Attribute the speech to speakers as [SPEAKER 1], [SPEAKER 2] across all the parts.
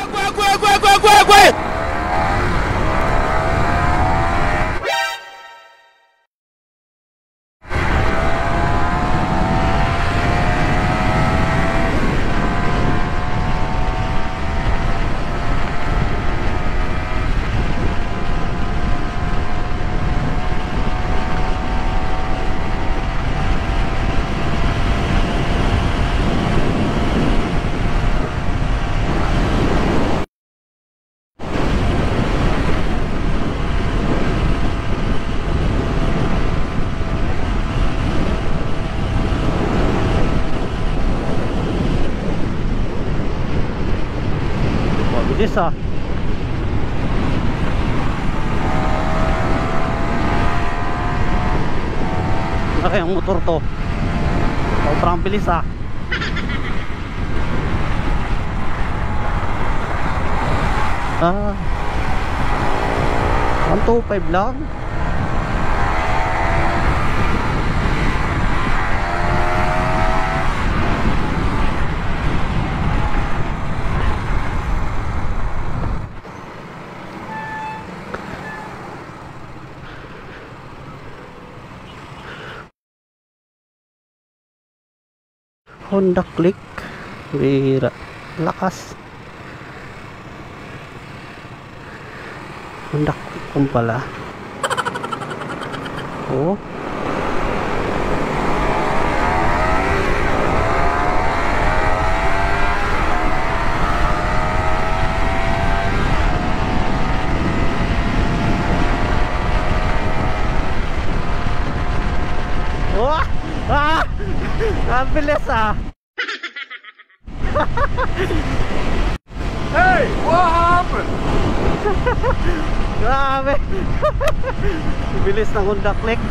[SPEAKER 1] Bilis ah. Laki ang motor to. Sobrang bilis ah. Ah, 125 lang. Honda Click, bira, lakas. Honda Click kung pala. Oh, oh, ah, ang bilis ah.
[SPEAKER 2] Hey, what happened?
[SPEAKER 1] Grabe. Bilis ng Honda Click.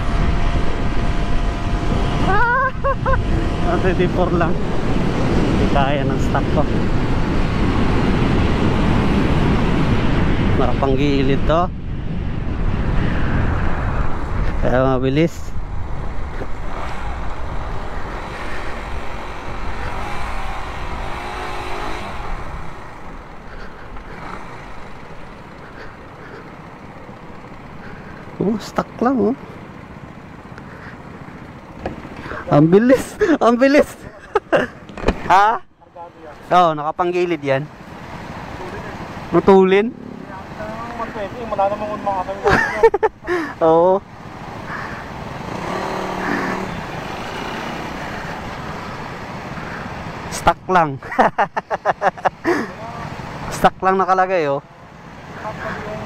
[SPEAKER 1] 34 lang. Hindi kaya ng stock ko. Marapang gilid to. Kaya mabilis. Oh, stuck lang oh. Ang bilis, ang bilis. Ha? Oo, nakapanggilid yan. Matulin. Oo. Stuck lang. Stuck lang nakalagay oh.